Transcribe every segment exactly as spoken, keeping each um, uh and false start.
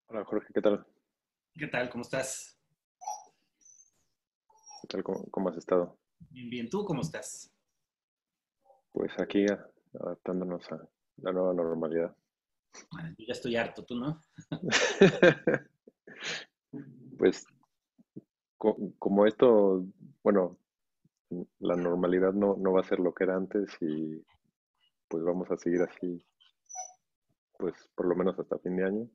Hola Jorge, ¿qué tal? ¿Qué tal? ¿Cómo estás? ¿Qué tal? ¿Cómo, cómo has estado? Bien, bien. ¿Tú cómo estás? Pues aquí a- adaptándonos a la nueva normalidad. Ah, yo ya estoy harto, ¿tú no? Pues co- como esto, bueno, la normalidad no, no va a ser lo que era antes y pues vamos a seguir así, pues por lo menos hasta fin de año.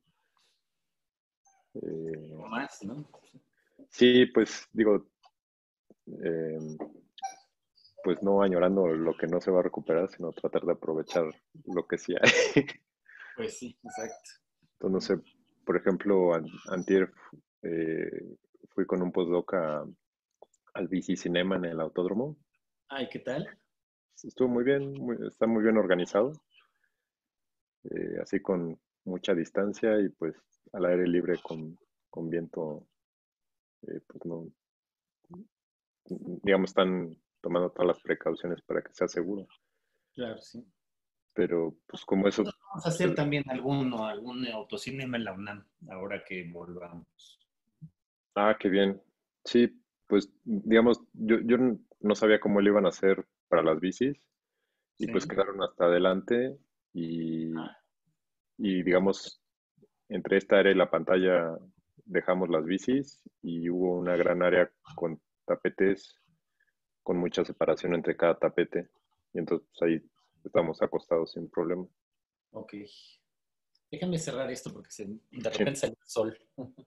O Eh, más, ¿no? sí, pues digo, eh, pues no añorando lo que no se va a recuperar, sino tratar de aprovechar lo que sí hay. Pues sí, exacto. Entonces, no sé, por ejemplo, an- antier eh, fui con un postdoc a- al Bici Cinema en el autódromo. Ay, ¿qué tal? Estuvo muy bien, muy- está muy bien organizado, eh, así con mucha distancia y pues al aire libre con, con viento, eh, pues no, digamos, están tomando todas las precauciones para que sea seguro. Claro, sí. Pero pues como eso, Nosotros vamos a hacer pues, también algún, algún autocinema en la UNAM, ahora que volvamos. ah, qué bien. Sí, pues digamos, yo, yo n- no sabía cómo lo iban a hacer para las bicis y pues ¿Sí? quedaron hasta adelante y, y digamos, entre esta área y la pantalla dejamos las bicis y hubo una gran área con tapetes, con mucha separación entre cada tapete. Y entonces pues, ahí estamos acostados sin problema. Ok. Déjame cerrar esto porque se, de Sí, repente sale el sol.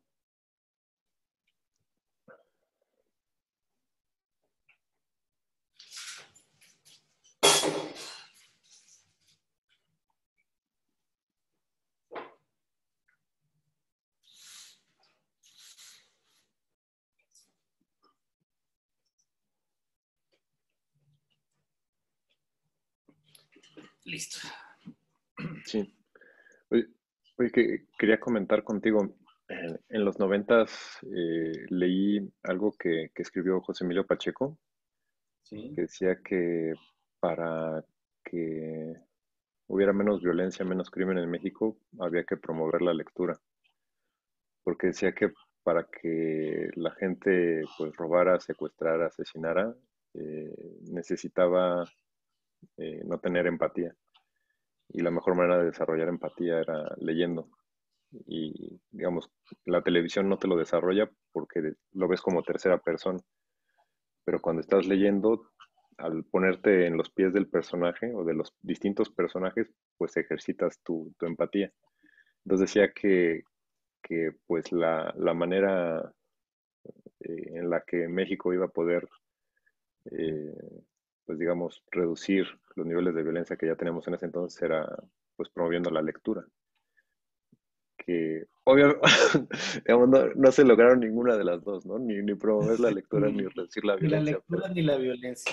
Listo. sí. Oye, oye, que quería comentar contigo. En, en los noventas eh, leí algo que, que escribió José Emilio Pacheco, Sí. que decía que para que hubiera menos violencia, menos crimen en México, había que promover la lectura. Porque decía que para que la gente pues robara, secuestrara, asesinara, eh, necesitaba eh, no tener empatía. Y la mejor manera de desarrollar empatía era leyendo. Y digamos, la televisión no te lo desarrolla porque lo ves como tercera persona, pero cuando estás leyendo, al ponerte en los pies del personaje o de los distintos personajes, pues ejercitas tu, tu empatía. Entonces decía que, que pues la, la manera eh, en la que México iba a poder, eh, pues digamos, reducir los niveles de violencia que ya tenemos en ese entonces era pues promoviendo la lectura, que obviamente digamos, no, no se lograron ninguna de las dos, ¿no? Ni, ni promover la lectura ni reducir la Ni la violencia, pero, lectura ni la violencia.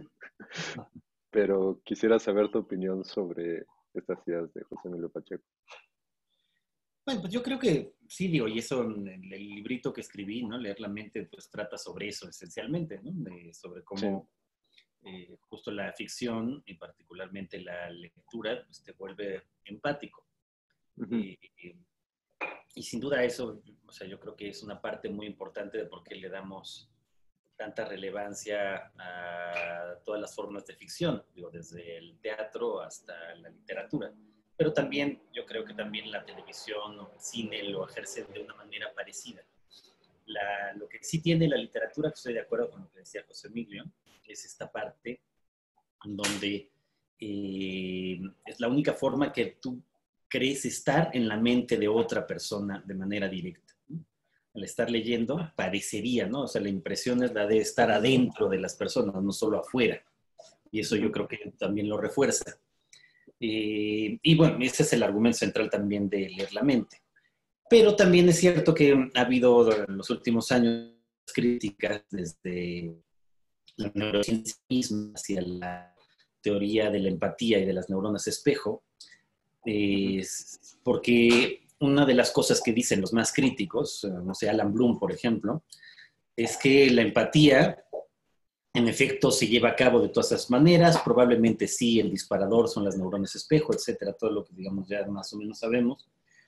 pero quisiera saber tu opinión sobre estas ideas de José Emilio Pacheco. Bueno, pues yo creo que sí, digo, y eso en el, el librito que escribí, ¿no? Leer la mente, pues trata sobre eso esencialmente, ¿no? De- sobre Sí, cómo eh, justo la ficción y particularmente la lectura, pues te vuelve empático. ujú, Eh, eh, y sin duda eso, o sea, yo creo que es una parte muy importante de por qué le damos tanta relevancia a todas las formas de ficción, digo, desde el teatro hasta la literatura. Pero también, yo creo que también la televisión o el cine lo ejercen de una manera parecida. La, lo que sí tiene la literatura, que estoy de acuerdo con lo que decía José Emilio, es esta parte en donde eh, es la única forma que tú crees estar en la mente de otra persona de manera directa, ¿no? Al estar leyendo, parecería, ¿no? O sea, la impresión es la de estar adentro de las personas, no solo afuera. Y eso yo ujú, creo que también lo refuerza. Eh, y bueno, ese es el argumento central también de leer la mente. Pero también es cierto que ha habido en los últimos años críticas desde la neurociencia misma hacia la teoría de la empatía y de las neuronas espejo, ujú, eh, porque una de las cosas que dicen los más críticos, no sé, Alan Bloom, por ejemplo, es que la empatía en efecto se lleva a cabo de todas esas maneras, probablemente sí, el disparador son las neuronas espejo, etcétera, todo lo que digamos ya más o menos sabemos,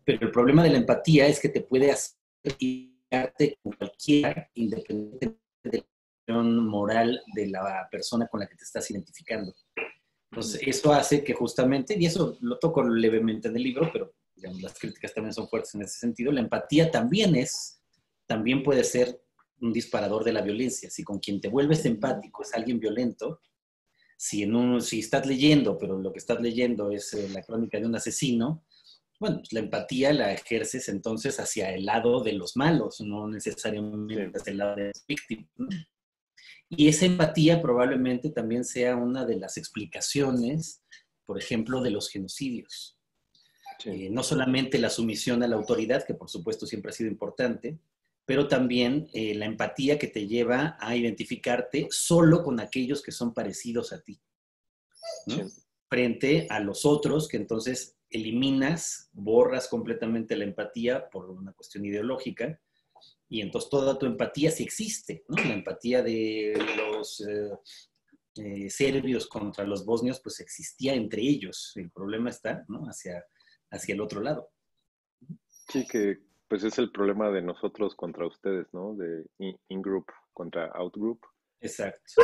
Pero el problema de la empatía es que te puede hacer identificarte con cualquiera, independientemente de la situación moral de la persona con la que te estás identificando. Entonces, eso hace que justamente, y eso lo toco levemente en el libro, pero digamos, las críticas también son fuertes en ese sentido, la empatía también es, también puede ser un disparador de la violencia. Si con quien te vuelves empático es alguien violento, si, en un, si estás leyendo, pero lo que estás leyendo es eh, la crónica de un asesino, bueno, pues la empatía la ejerces entonces hacia el lado de los malos, no Sí, necesariamente hacia el lado de las víctimas, ¿no? Y esa empatía probablemente también sea una de las explicaciones, por ejemplo, de los genocidios. sí, Eh, no solamente la sumisión a la autoridad, que por supuesto siempre ha sido importante, pero también eh, la empatía que te lleva a identificarte solo con aquellos que son parecidos a ti, ¿no? sí. Frente a los otros, que entonces eliminas, borras completamente la empatía por una cuestión ideológica, y entonces toda tu empatía sí existe, ¿no? La empatía de los eh, eh, serbios contra los bosnios, pues existía entre ellos. El problema está, ¿no? Hacia, hacia el otro lado. Sí, que pues es el problema de nosotros contra ustedes, ¿no? De in- in-group contra out-group. Exacto.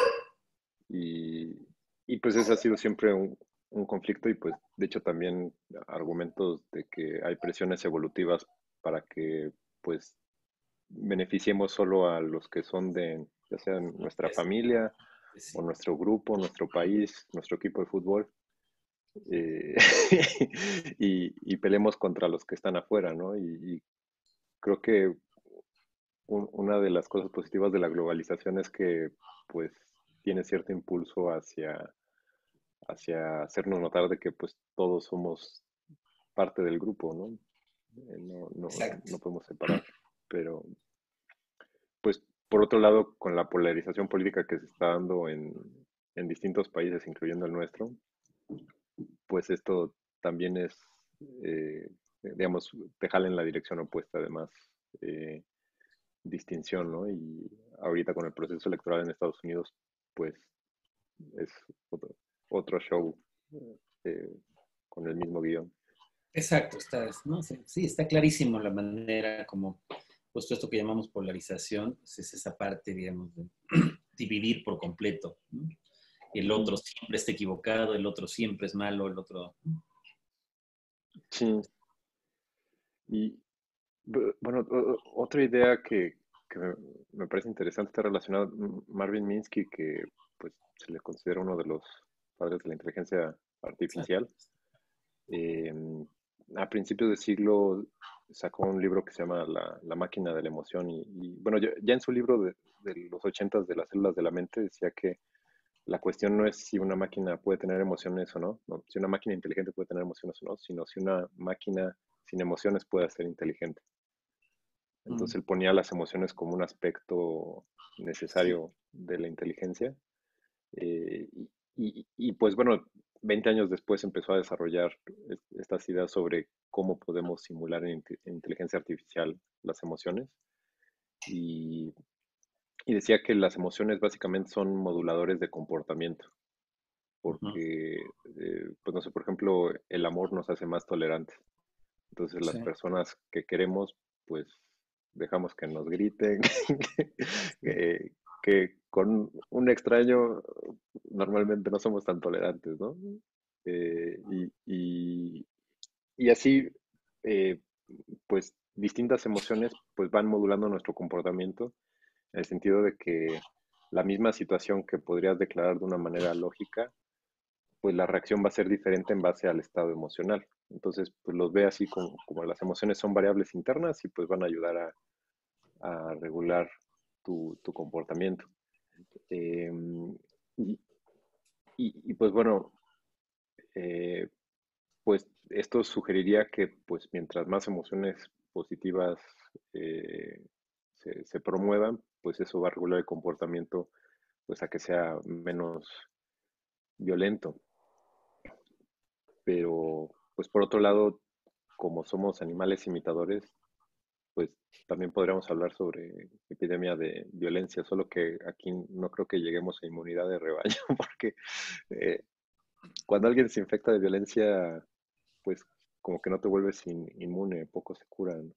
Y, y pues ese ha sido siempre un, un conflicto y pues de hecho también argumentos de que hay presiones evolutivas para que pues beneficiemos solo a los que son de, ya sea nuestra familia o Sí. nuestro grupo, nuestro país, nuestro equipo de fútbol, eh, y, y peleemos contra los que están afuera, ¿no? Y, y creo que un- una de las cosas positivas de la globalización es que pues tiene cierto impulso hacia, hacia hacernos notar de que pues todos somos parte del grupo, ¿no? Eh, no, no, Exacto. no podemos separar, pero pues por otro lado, con la polarización política que se está dando en, en distintos países, incluyendo el nuestro, pues esto también es, eh, digamos, te jala en la dirección opuesta, además, eh, distinción, ¿no? Y ahorita con el proceso electoral en Estados Unidos, pues es otro, otro show, eh, con el mismo guión. Exacto. Está, ¿no? Sí, sí, está clarísimo la manera como, justo esto que llamamos polarización, pues es esa parte, digamos, de dividir por completo, ¿no? El otro siempre está equivocado, el otro siempre es malo, el otro... Sí, y bu- bueno, o- o- otra idea que, que me, me parece interesante está relacionada a Marvin Minsky, que pues se le considera uno de los padres de la inteligencia artificial. Eh, a principios del siglo sacó un libro que se llama La, la máquina de la emoción y, y, bueno, ya, ya en su libro de, de los ochentas de las células de la mente decía que la cuestión no es si una máquina puede tener emociones o no, no, si una máquina inteligente puede tener emociones o no, sino si una máquina sin emociones puede ser inteligente. Mm, Entonces él ponía las emociones como un aspecto sí. necesario de la inteligencia. Eh, y, y, y, pues bueno, veinte años después empezó a desarrollar estas ideas sobre cómo podemos simular en, en inteligencia artificial las emociones. Y, y, decía que las emociones básicamente son moduladores de comportamiento, Uh -huh. porque, eh, pues no sé, por ejemplo, el amor nos hace más tolerantes. Entonces las Sí. personas que queremos, pues dejamos que nos griten, que, que con un extraño normalmente no somos tan tolerantes, ¿no? Eh, y, y, y así, eh, pues distintas emociones pues van modulando nuestro comportamiento en el sentido de que la misma situación que podrías declarar de una manera lógica, pues la reacción va a ser diferente en base al estado emocional. Entonces, pues los ve así como, como las emociones son variables internas y pues van a ayudar a, a regular tu, tu comportamiento. Eh, y, y, y, pues bueno, eh, pues esto sugeriría que pues mientras más emociones positivas eh, se, se, promuevan, pues eso va a regular el comportamiento pues a que sea menos violento. Pero pues por otro lado, como somos animales imitadores, pues también podríamos hablar sobre epidemia de violencia, solo que aquí no creo que lleguemos a inmunidad de rebaño, porque eh, cuando alguien se infecta de violencia, pues como que no te vuelves in, inmune, poco se curan.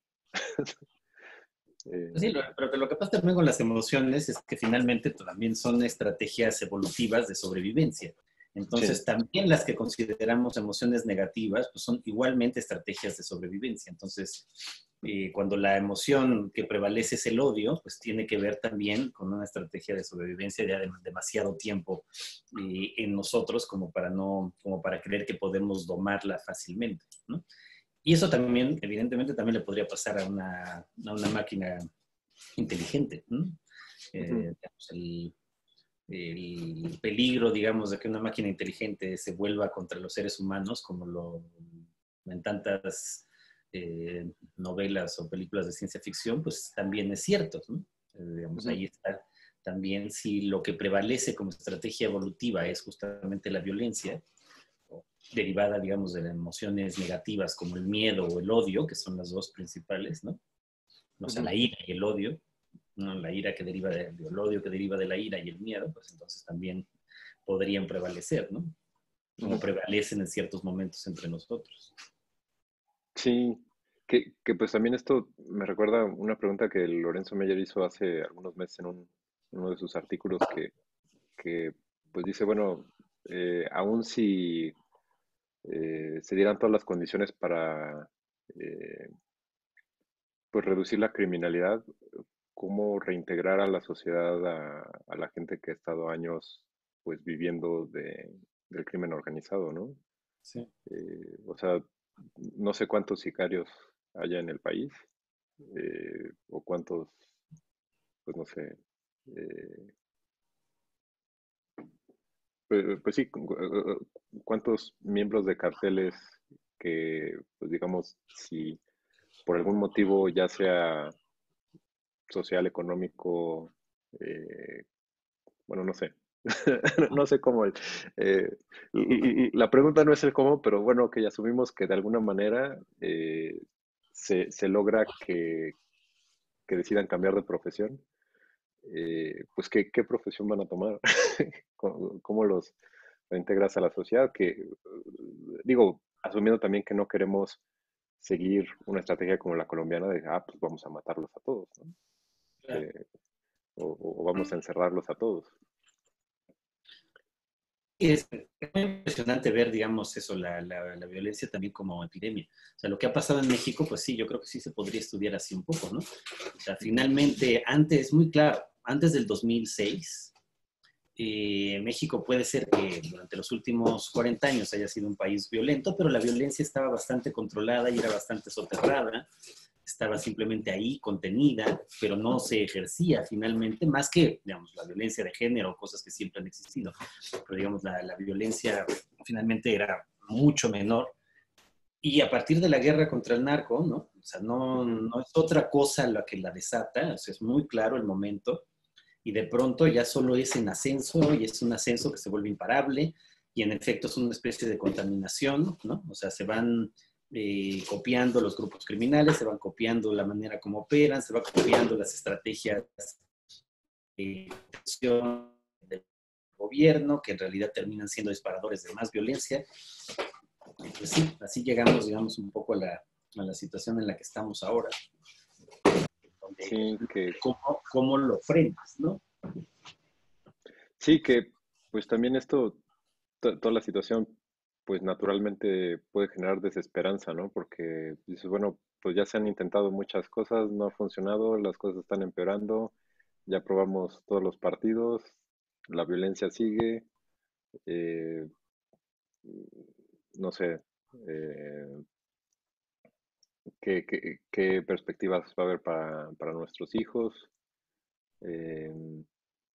Pues sí, eh, lo, pero lo que pasa también con las emociones es que finalmente también son estrategias evolutivas de sobrevivencia. sí, Entonces, también las que consideramos emociones negativas, pues son igualmente estrategias de sobrevivencia. Entonces, eh, cuando la emoción que prevalece es el odio, pues tiene que ver también con una estrategia de sobrevivencia ya de demasiado tiempo eh, en nosotros como para, no, como para creer que podemos domarla fácilmente, ¿no? Y eso también, evidentemente, también le podría pasar a una, a una máquina inteligente, ¿no? ujú, Eh, digamos, el, el, peligro, digamos, de que una máquina inteligente se vuelva contra los seres humanos, como lo en tantas eh, novelas o películas de ciencia ficción, pues también es cierto, ¿no? Eh, digamos, ujú, ahí está también si lo que prevalece como estrategia evolutiva es justamente la violencia, derivada, digamos, de las emociones negativas como el miedo o el odio, que son las dos principales, ¿no? O sea, ujú, la ira y el odio, ¿no? La ira que deriva del de, odio que deriva de la ira y el miedo, pues entonces también podrían prevalecer, ¿no? Como ujú. prevalecen en ciertos momentos entre nosotros. Sí, que, que pues también esto me recuerda una pregunta que Lorenzo Meyer hizo hace algunos meses en un, uno de sus artículos que, que pues dice, bueno, eh, aun si eh, se dieran todas las condiciones para eh, pues reducir la criminalidad, cómo reintegrar a la sociedad a, a la gente que ha estado años pues viviendo de, del crimen organizado, ¿no? Sí. Eh, o sea, no sé cuántos sicarios haya en el país, eh, o cuántos, pues no sé, eh, pues, pues sí, cu- cu- cuántos miembros de carteles que, pues digamos, si por algún motivo, ya sea social, económico, eh, bueno, no sé, no sé cómo. eh, y- y- la pregunta no es el cómo, pero bueno, que ya asumimos que de alguna manera eh, se, se logra que, que decidan cambiar de profesión. eh, pues ¿qué, qué profesión van a tomar? ¿Cómo, cómo los reintegras a la sociedad? Que eh, digo, asumiendo también que no queremos seguir una estrategia como la colombiana de, ah, pues vamos a matarlos a todos, ¿no? Claro. Eh, o, o vamos a encerrarlos a todos. Es, es muy impresionante ver, digamos, eso, la, la, la, violencia también como epidemia. O sea, lo que ha pasado en México, pues sí, yo creo que sí se podría estudiar así un poco, ¿no? O sea, Ujú, finalmente, antes, muy claro, antes del dos mil seis, eh, México puede ser que durante los últimos cuarenta años haya sido un país violento, pero la violencia estaba bastante controlada y era bastante soterrada, estaba simplemente ahí, contenida, pero no se ejercía finalmente, más que, digamos, la violencia de género, cosas que siempre han existido, pero digamos, la, la violencia finalmente era mucho menor. Y a partir de la guerra contra el narco, ¿no? O sea, no, ujú, no es otra cosa la que la desata, o sea, es muy claro el momento, y de pronto ya solo es en ascenso y es un ascenso que se vuelve imparable y en efecto es una especie de contaminación, ¿no? O sea, se van eh, copiando los grupos criminales, se van copiando la manera como operan, se van copiando las estrategias de protección del gobierno, que en realidad terminan siendo disparadores de más violencia. Y pues sí, así llegamos, digamos, un poco a la, a la situación en la que estamos ahora, donde sí, que, cómo, cómo lo frenas, ¿no? sí, que pues también esto, to- toda la situación, pues naturalmente puede generar desesperanza, ¿no? Porque dices, bueno, pues ya se han intentado muchas cosas, no ha funcionado, las cosas están empeorando, ya probamos todos los partidos, la violencia sigue, eh, no sé, eh, ¿qué, qué- qué perspectivas va a haber para, para nuestros hijos? Eh,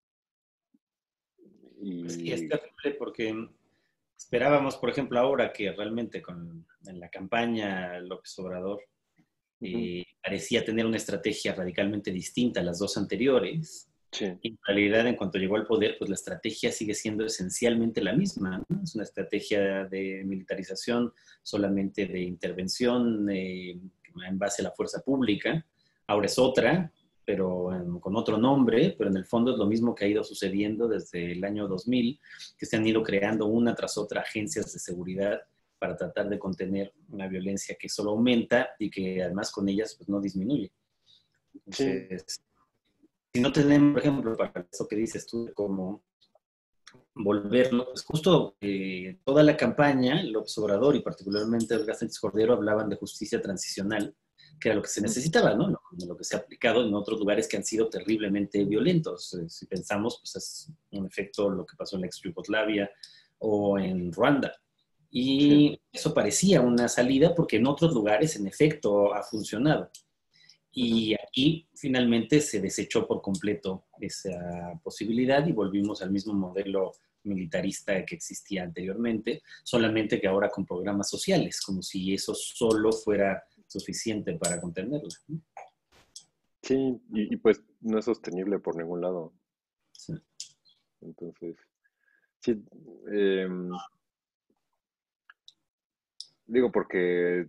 Pues sí, es y terrible porque esperábamos, por ejemplo, ahora que realmente con, en la campaña López Obrador ujú, eh, parecía tener una estrategia radicalmente distinta a las dos anteriores. sí, Y en realidad, en cuanto llegó al poder, pues la estrategia sigue siendo esencialmente la misma, ¿no? Es una estrategia de militarización, solamente de intervención eh, en base a la fuerza pública. Ahora es otra, pero en, con otro nombre, pero en el fondo es lo mismo que ha ido sucediendo desde el año dos mil, que se han ido creando una tras otra agencias de seguridad para tratar de contener una violencia que solo aumenta y que además con ellas pues, no disminuye. Sí, Entonces, si no tenemos, por ejemplo, para eso que dices tú, como volverlo, pues justo eh, toda la campaña, López Obrador y particularmente Olga Sánchez Cordero hablaban de justicia transicional, que era lo que se ujú, necesitaba, ¿no? Lo, lo que se ha aplicado en otros lugares que han sido terriblemente violentos. Eh, si pensamos, pues es un efecto lo que pasó en la ex Yugoslavia o en Ruanda. sí, Y eso parecía una salida porque en otros lugares, en efecto, ha funcionado. ujú, Y aquí finalmente se desechó por completo esa posibilidad y volvimos al mismo modelo militarista que existía anteriormente, solamente que ahora con programas sociales, como si eso solo fuera suficiente para contenerla. ¿No? sí, y, y pues no es sostenible por ningún lado. Sí. Entonces, sí, em, digo porque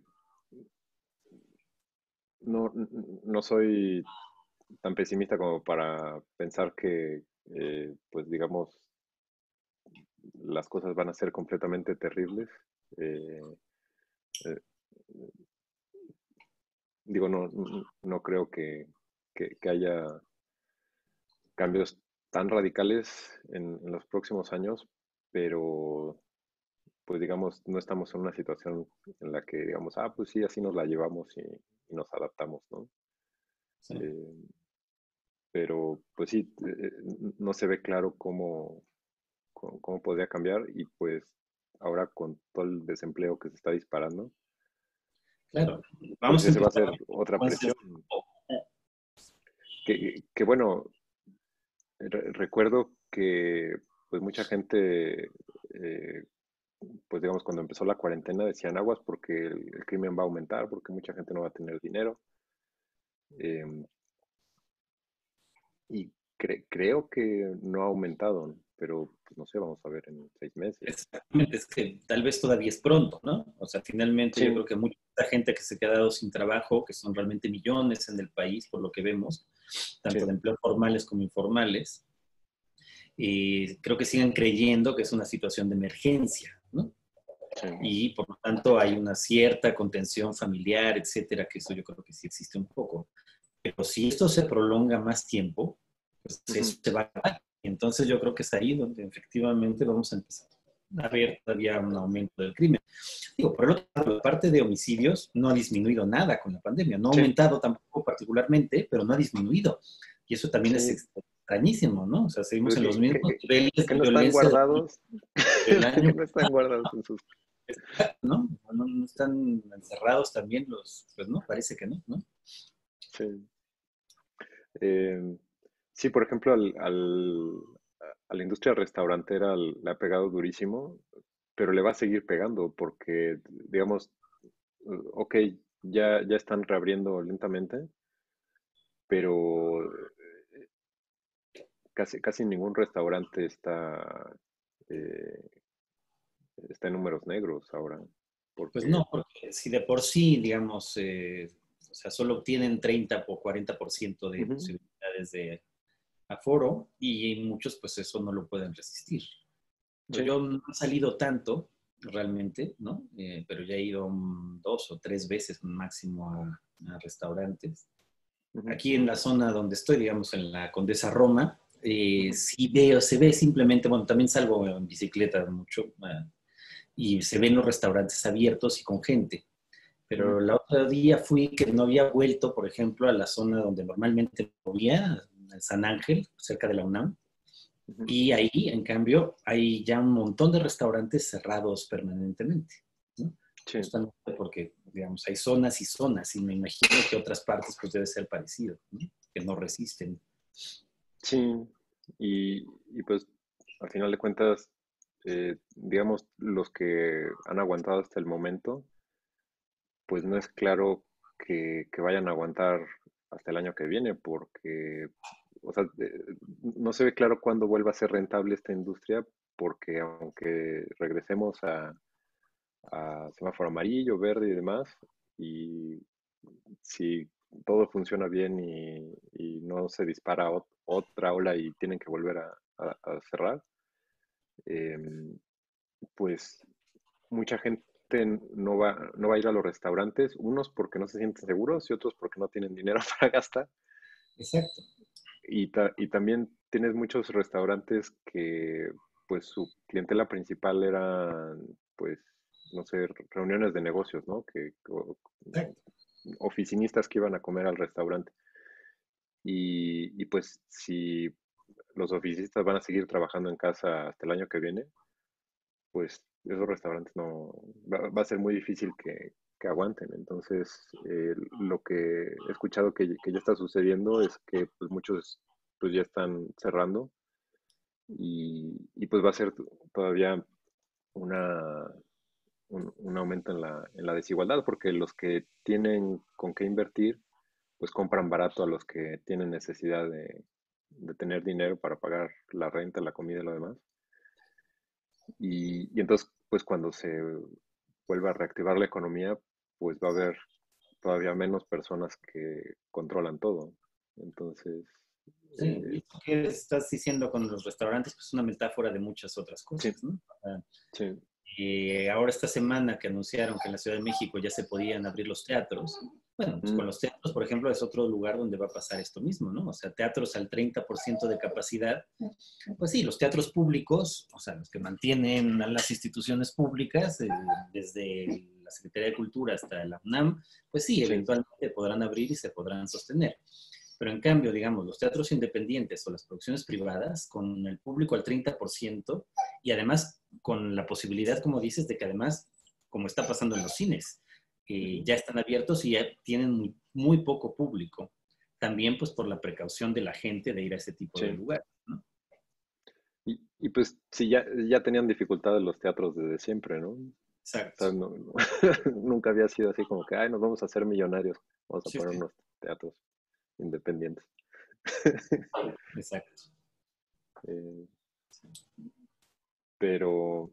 no, no soy tan pesimista como para pensar que, eh, pues digamos, las cosas van a ser completamente terribles. Eh, eh, digo, no, no no creo que, que, que haya cambios tan radicales en, en los próximos años, pero pues digamos, no estamos en una situación en la que digamos, ah, pues sí, así nos la llevamos y, y nos adaptamos, ¿no? Sí. Eh, pero pues sí, eh, no se ve claro cómo, cómo, cómo podría cambiar y pues ahora con todo el desempleo que se está disparando, Claro, pues vamos a ese va a empezar ser a ver otra consecuencias. presión. Que, que bueno, re- recuerdo que pues mucha gente, eh, pues digamos, cuando empezó la cuarentena decían aguas porque el, el crimen va a aumentar, porque mucha gente no va a tener dinero. Eh, y cre- creo que no ha aumentado, pero pues, no sé, vamos a ver en seis meses. Exactamente, es que tal vez todavía es pronto, ¿no? O sea, finalmente yo creo Sí, que mucha gente que se ha quedado sin trabajo, que son realmente millones en el país, por lo que vemos, tanto de sí, empleos formales como informales, y creo que siguen creyendo que es una situación de emergencia, ¿no? sí, Y por lo tanto hay una cierta contención familiar, etcétera, que eso yo creo que sí existe un poco. Pero si esto se prolonga más tiempo, pues ujú, eso se va a acabar. Entonces yo creo que es ahí donde efectivamente vamos a empezar a ver todavía un aumento del crimen. Digo, por el otro lado, la parte de homicidios no ha disminuido nada con la pandemia, no ha sí, aumentado tampoco particularmente, pero no ha disminuido. Y eso también es sí. extrañísimo, ¿no? O sea, seguimos Pues en los que, mismos que, niveles que de no están violencia del, guardados, del año que no están guardados en sus... pasado, ¿no? ¿no? No están encerrados también los, pues no, parece que no, ¿no? Sí. Eh, sí, por ejemplo, al, al- a la industria restaurantera le ha pegado durísimo, pero le va a seguir pegando porque, digamos, ok, ya, ya están reabriendo lentamente, pero casi, casi ningún restaurante está, eh, está en números negros ahora, Pues porque no, porque si de por sí, digamos, eh, o sea, solo tienen treinta o cuarenta por ciento de ujú, posibilidades de aforo y muchos pues eso no lo pueden resistir. sí, Yo no he salido tanto realmente, ¿no? Eh, pero ya he ido um, dos o tres veces máximo a, a restaurantes. ujú, Aquí en la zona donde estoy, digamos, en la Condesa Roma, eh, ujú, sí veo, se ve simplemente, bueno, también salgo en bicicleta mucho eh, y se ven los restaurantes abiertos y con gente. ujú, Pero el otro día fui que no había vuelto, por ejemplo, a la zona donde normalmente movía, en San Ángel, cerca de la UNAM, ujú. y ahí, en cambio, hay ya un montón de restaurantes cerrados permanentemente, ¿no? Sí, Justamente porque, digamos, hay zonas y zonas, y me imagino que otras partes pues debe ser parecido, ¿no? Que no resisten. sí, y, y pues al final de cuentas, eh, digamos, los que han aguantado hasta el momento, pues no es claro que, que vayan a aguantar hasta el año que viene, porque, o sea, de- no se ve claro cuándo vuelva a ser rentable esta industria, porque aunque regresemos a, a semáforo amarillo, verde y demás, y si todo funciona bien y, y no se dispara ot- otra ola y tienen que volver a, a- a cerrar, em, pues mucha gente no va, no va a ir a los restaurantes, unos porque no se sienten seguros y otros porque no tienen dinero para gastar. Exacto. Y, ta- y también tienes muchos restaurantes que, pues, su clientela principal eran, pues, no sé, reuniones de negocios, ¿no? Que, o- Exacto. oficinistas que iban a comer al restaurante. Y, y pues, si los oficinistas van a seguir trabajando en casa hasta el año que viene, pues esos restaurantes no, va, va a ser muy difícil que, que aguanten. Entonces, eh, lo que he escuchado que, que ya está sucediendo es que pues, muchos pues ya están cerrando y, y pues va a ser todavía una, un, un aumento en la, en la desigualdad porque los que tienen con qué invertir pues compran barato a los que tienen necesidad de, de tener dinero para pagar la renta, la comida y lo demás. Y, y entonces, pues cuando se vuelva a reactivar la economía, pues va a haber todavía menos personas que controlan todo. Entonces, Sí, y eh, esto que estás diciendo con los restaurantes, pues es una metáfora de muchas otras sí, cosas, ¿no? Ah, sí. y ahora esta semana que anunciaron que en la Ciudad de México ya se podían abrir los teatros, bueno, pues Mm, con los teatros, por ejemplo, es otro lugar donde va a pasar esto mismo, ¿no? O sea, teatros al treinta por ciento de capacidad. Pues sí, los teatros públicos, o sea, los que mantienen a las instituciones públicas, eh, desde la Secretaría de Cultura hasta la UNAM, pues sí, sí, eventualmente podrán abrir y se podrán sostener. Pero en cambio, digamos, los teatros independientes o las producciones privadas, con el público al treinta por ciento y además con la posibilidad, como dices, de que además, como está pasando en los cines, eh, ujú. ya están abiertos y ya tienen muy, muy poco público. También pues por la precaución de la gente de ir a ese tipo de Sí. lugares, ¿no? Y, y pues sí, ya, ya tenían dificultades los teatros desde siempre, ¿no? O Exacto. sea, no- no- nunca había sido así como que, ay, nos vamos a hacer millonarios, vamos a Sí, poner sí. unos teatros independientes. Exacto. Eh, pero,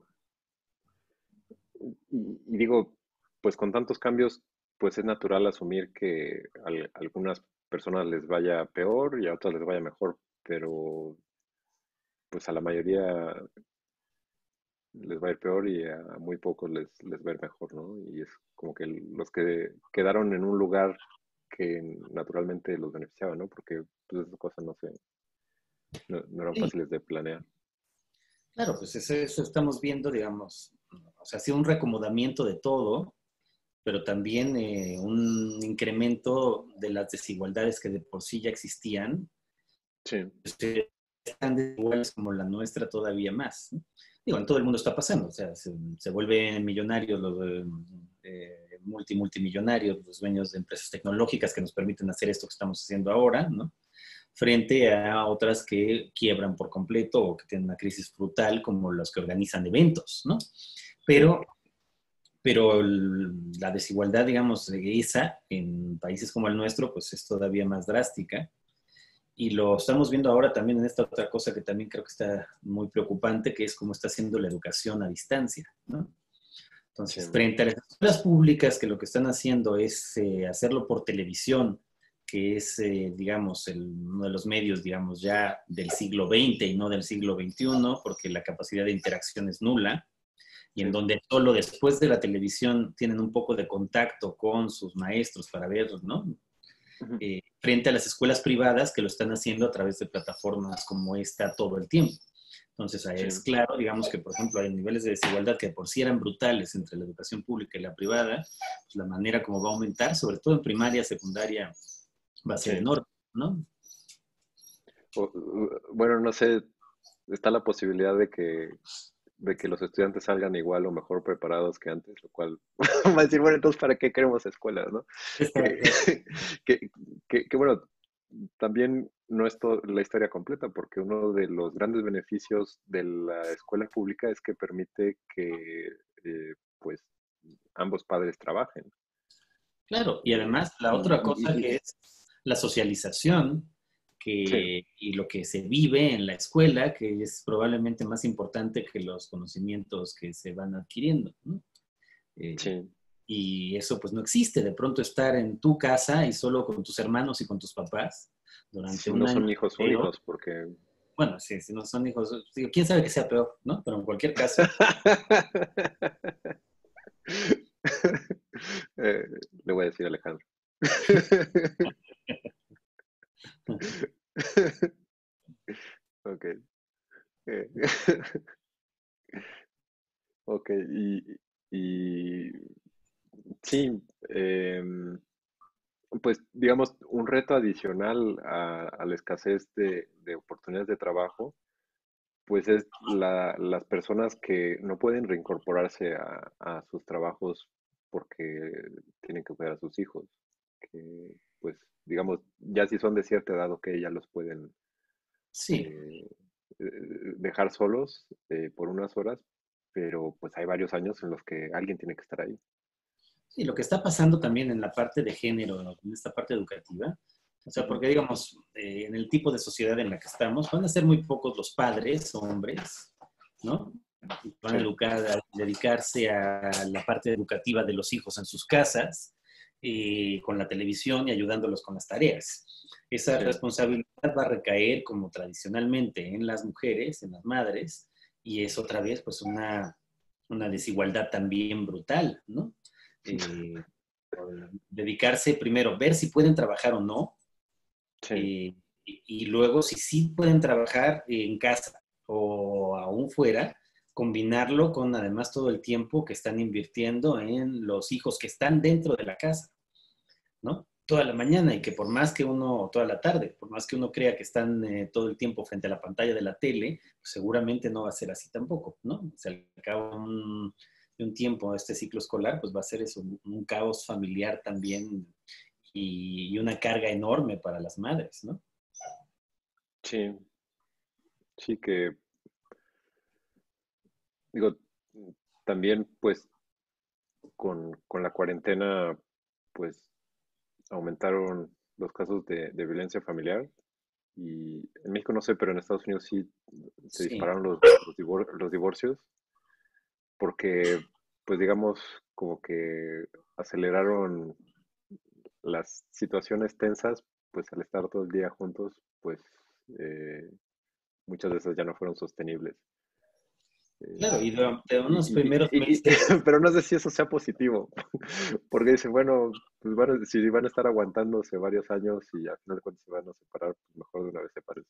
y, y digo, pues con tantos cambios, pues es natural asumir que a algunas personas les vaya peor y a otras les vaya mejor, pero pues a la mayoría les va a ir peor y a muy pocos les, les va a ir mejor, ¿no? Y es como que los que quedaron en un lugar que naturalmente los beneficiaba, ¿no? Porque pues esas cosas no se, no, no eran Sí, fáciles de planear. claro, pues eso, eso estamos viendo, digamos, o sea, ha sido un reacomodamiento de todo, pero también eh, un incremento de las desigualdades que de por sí ya existían, Sí, pues, eh, tan desiguales como la nuestra todavía más, ¿no? Digo, en todo el mundo está pasando, o sea, se, se vuelven millonarios los eh, eh, multi, multimillonarios, los dueños de empresas tecnológicas que nos permiten hacer esto que estamos haciendo ahora, ¿no? Frente a otras que quiebran por completo o que tienen una crisis brutal, como los que organizan eventos, ¿no? sí, Pero pero el, la desigualdad, digamos, esa en países como el nuestro, pues es todavía más drástica. Y lo estamos viendo ahora también en esta otra cosa que también creo que está muy preocupante, que es cómo está haciendo la educación a distancia, ¿no? sí, Entonces, frente a las escuelas públicas que lo que están haciendo es eh, hacerlo por televisión, que es, eh, digamos, el, uno de los medios, digamos, ya del siglo veinte y no del siglo veintiuno, porque la capacidad de interacción es nula, y en sí, donde solo después de la televisión tienen un poco de contacto con sus maestros para ver, ¿no? ujú, Eh, frente a las escuelas privadas que lo están haciendo a través de plataformas como esta todo el tiempo. Entonces, ahí sí. es claro, digamos que, por ejemplo, hay niveles de desigualdad que por sí eran brutales entre la educación pública y la privada, pues la manera como va a aumentar, sobre todo en primaria, secundaria, va a ser Sí. enorme, ¿no? O- u- bueno, no sé, está la posibilidad de que, de que los estudiantes salgan igual o mejor preparados que antes, lo cual va a decir, bueno, entonces, ¿para qué queremos escuelas, no? Que, Exacto. que, que, que, bueno, también no es to- la historia completa, porque uno de los grandes beneficios de la escuela pública es que permite que, eh, pues, ambos padres trabajen. Claro, y Eh, además la y, otra y- cosa y- que es la socialización sí, que, y lo que se vive en la escuela, que es probablemente más importante que los conocimientos que se van adquiriendo, ¿no? Eh, sí. y eso pues no existe. De pronto estar en tu casa y solo con tus hermanos y con tus papás durante Si un no año son hijos entero. únicos, porque Bueno, sí, si no son hijos, digo, quién sabe que sea peor, ¿no? Pero en cualquier caso, Eh, le voy a decir a Alejandro. Ok. Eh, ok, y, y sí, em, pues digamos, un reto adicional a, a la escasez de, de oportunidades de trabajo, pues es la- las personas que no pueden reincorporarse a, a sus trabajos porque tienen que cuidar a sus hijos, que pues digamos, ya si son de cierta edad, ok, ya los pueden Sí, eh, eh, dejar solos eh, por unas horas, pero pues hay varios años en los que alguien tiene que estar ahí. sí, lo que está pasando también en la parte de género, en esta parte educativa, o sea, Ujú. porque digamos, eh, en el tipo de sociedad en la que estamos, van a ser muy pocos los padres, hombres, ¿no? Van a, Sí, educar, a dedicarse a la parte educativa de los hijos en sus casas, eh, con la televisión y ayudándolos con las tareas. Esa sí, responsabilidad va a recaer, como tradicionalmente, en las mujeres, en las madres, y es otra vez, pues, una, una desigualdad también brutal, ¿no? Eh, dedicarse primero, ver si pueden trabajar o no, sí, eh, y, y luego si sí pueden trabajar en casa o aún fuera, combinarlo con además todo el tiempo que están invirtiendo en los hijos que están dentro de la casa, ¿no? Toda la mañana y que por más que uno, toda la tarde, por más que uno crea que están eh, todo el tiempo frente a la pantalla de la tele, pues seguramente no va a ser así tampoco, ¿no? Se acaba un, de un tiempo este ciclo escolar, pues va a ser eso, un, un caos familiar también y, y, una carga enorme para las madres, ¿no? sí, sí que, digo, también pues con, con la cuarentena, pues aumentaron los casos de, de violencia familiar y en México no sé, pero en Estados Unidos sí se Sí, dispararon los, los, divor- los divorcios porque, pues digamos, como que aceleraron las situaciones tensas, pues al estar todo el día juntos, pues eh, muchas de esas ya no fueron sostenibles. claro, Eh, y durante y, unos y- primeros y- y- meses, pero no sé si eso sea positivo, porque dicen, bueno, pues van a- si van a estar aguantándose varios años y al final de cuentas se van a separar, pues mejor de una vez sepárense.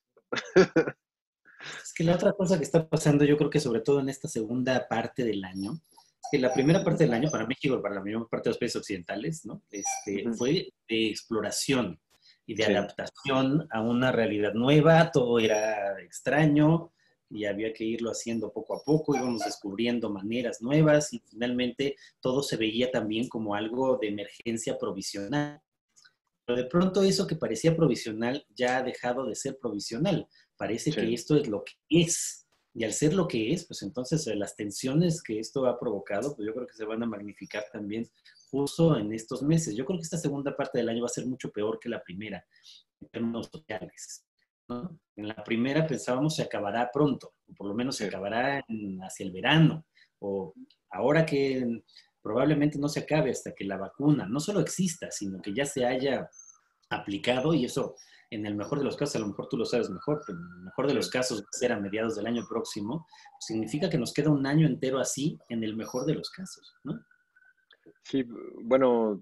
es que la otra cosa que está pasando, yo creo que sobre todo en esta segunda parte del año, es que la primera parte Ujú, del año para México y para la mayor parte de los países occidentales, ¿no? Este, ujú. fue de exploración y de Sí, adaptación a una realidad nueva, todo era extraño y había que irlo haciendo poco a poco, íbamos descubriendo maneras nuevas y finalmente todo se veía también como algo de emergencia provisional. Pero de pronto eso que parecía provisional ya ha dejado de ser provisional. Parece que sí, esto es lo que es. Y al ser lo que es, pues entonces eh, las tensiones que esto ha provocado, pues yo creo que se van a magnificar también justo en estos meses. Yo creo que esta segunda parte del año va a ser mucho peor que la primera en términos sociales, ¿no? En la primera pensábamos se acabará pronto, o por lo menos se sí. acabará en, hacia el verano, o ahora que probablemente no se acabe hasta que la vacuna no solo exista, sino que ya se haya aplicado y eso en el mejor de los casos, a lo mejor tú lo sabes mejor, pero en el mejor de Sí, los casos va a ser a mediados del año próximo, significa que nos queda un año entero así en el mejor de los casos, ¿no? sí, bueno,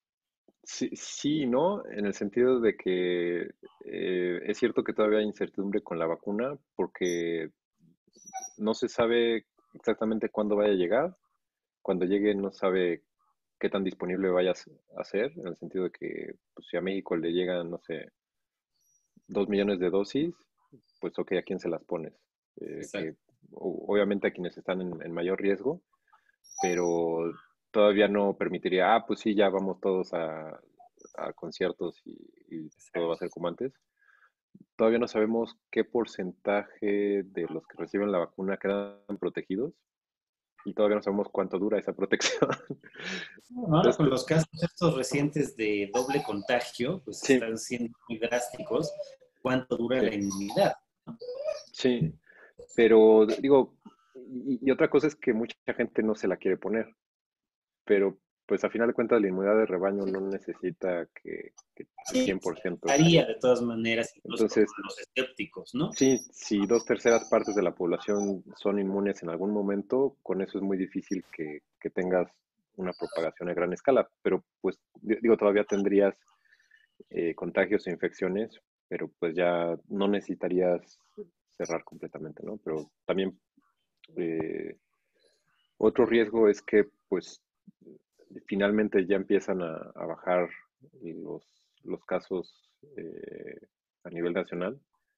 sí, sí y no, en el sentido de que eh, es cierto que todavía hay incertidumbre con la vacuna porque no se sabe exactamente cuándo vaya a llegar. Cuando llegue no sabe qué tan disponible vaya a s- a ser, en el sentido de que pues, si a México le llegan, no sé, dos millones de dosis, pues ok, ¿a quién se las pones? Eh, Exacto. que o- obviamente a quienes están en, en mayor riesgo, pero todavía no permitiría, ah, pues sí, ya vamos todos a, a conciertos y, y todo va a Exacto. ser como antes. Todavía no sabemos qué porcentaje de los que reciben la vacuna quedan protegidos y todavía no sabemos cuánto dura esa protección. Bueno, ahora con Este, los casos estos recientes de doble contagio, pues sí, están siendo muy drásticos. ¿Cuánto dura la sí, inmunidad? sí, pero digo, y, y otra cosa es que mucha gente no se la quiere poner, pero pues a final de cuentas la inmunidad de rebaño no necesita que, que el Sí, cien por ciento. haría de todas maneras, incluso Entonces, con los escépticos, ¿no? sí, si dos terceras partes de la población son inmunes en algún momento, con eso es muy difícil que, que tengas una propagación a gran escala, pero pues digo, todavía tendrías eh, contagios e infecciones, pero pues ya no necesitarías cerrar completamente, ¿no? Pero también eh, otro riesgo es que pues finalmente ya empiezan a, a bajar los, los casos eh, a nivel nacional,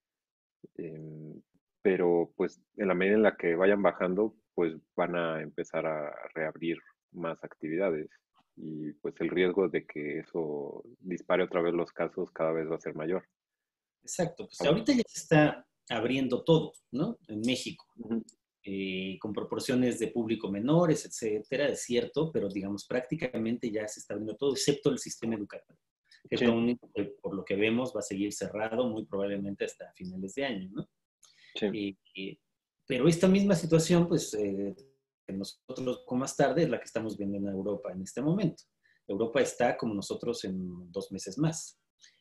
eh, pero pues en la medida en la que vayan bajando, pues van a empezar a reabrir más actividades y pues el riesgo de que eso dispare otra vez los casos cada vez va a ser mayor. Exacto, pues Aun- ahorita ya se está abriendo todo, ¿no? En México, Ujú. eh, con proporciones de público menores, etcétera, es cierto, pero digamos, prácticamente ya se está abriendo todo, excepto el sistema educativo, que es lo Sí, único que, por lo que vemos, va a seguir cerrado muy probablemente hasta finales de año, ¿no? sí, Eh, eh, pero esta misma situación, pues, eh, que nosotros con más tarde es la que estamos viendo en Europa en este momento. Europa está como nosotros en dos meses más.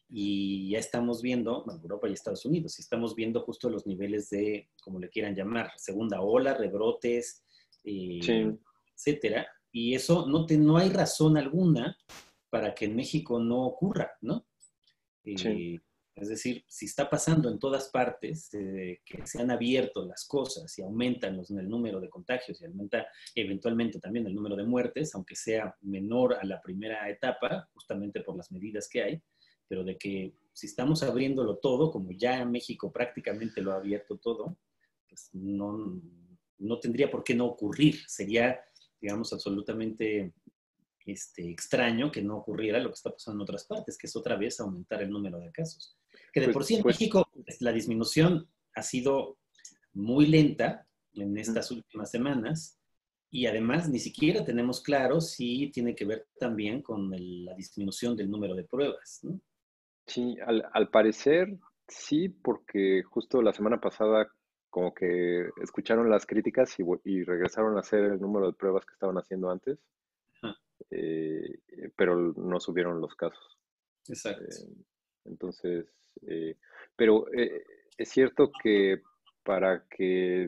Y ya estamos viendo, bueno, Europa y Estados Unidos, y estamos viendo justo los niveles de, como le quieran llamar, segunda ola, rebrotes, eh, sí, etcétera. Y eso no, te, no hay razón alguna para que en México no ocurra, ¿no? sí. Eh, es decir, si está pasando en todas partes, eh, que se han abierto las cosas y aumentan los, el número de contagios y aumenta eventualmente también el número de muertes, aunque sea menor a la primera etapa, justamente por las medidas que hay, pero de que si estamos abriéndolo todo, como ya México prácticamente lo ha abierto todo, pues no, no tendría por qué no ocurrir. Sería, digamos, absolutamente este, extraño que no ocurriera lo que está pasando en otras partes, que es otra vez aumentar el número de casos. Que de Pues, por sí en pues, México la disminución ha sido muy lenta en ujú. estas últimas semanas y además ni siquiera tenemos claro si tiene que ver también con el, la disminución del número de pruebas, ¿no? Sí, al, al parecer sí, porque justo la semana pasada como que escucharon las críticas y, vu- y regresaron a hacer el número de pruebas que estaban haciendo antes, Ajá, eh, eh, pero no subieron los casos. exacto. Eh, entonces, eh, pero eh, es cierto que para que,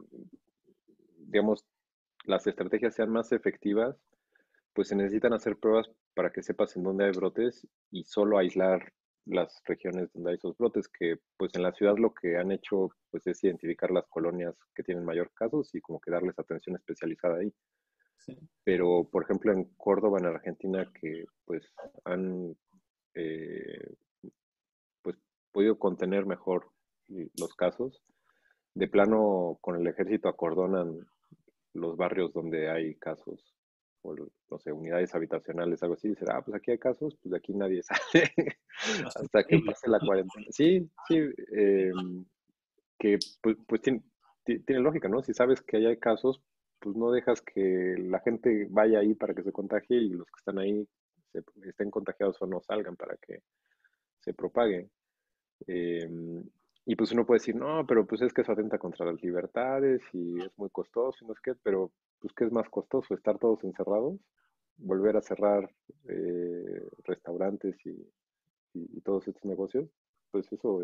digamos, las estrategias sean más efectivas, pues se necesitan hacer pruebas para que sepas en dónde hay brotes y solo aislar las regiones donde hay esos brotes, que pues en la ciudad lo que han hecho pues es identificar las colonias que tienen mayor casos y como que darles atención especializada ahí. Sí, Pero por ejemplo en Córdoba, en Argentina, que pues han eh, pues podido contener mejor los casos, de plano con el ejército acordonan los barrios donde hay casos, o no sé, unidades habitacionales, algo así, y dicen, ah, pues aquí hay casos, pues de aquí nadie sale no, está hasta que increíble. pase la cuarentena. Sí, sí, eh, que pues, pues tiene, ti- tiene lógica, ¿no? Si sabes que ahí hay casos, pues no dejas que la gente vaya ahí para que se contagie y los que están ahí se, estén contagiados o no salgan para que se propague. Eh, y pues uno puede decir, no, pero pues es que eso atenta contra las libertades y es muy costoso y no sé qué, pero pues ¿qué es más costoso? ¿Estar todos encerrados? ¿Volver a cerrar eh, restaurantes y, y- y todos estos negocios? Pues eso,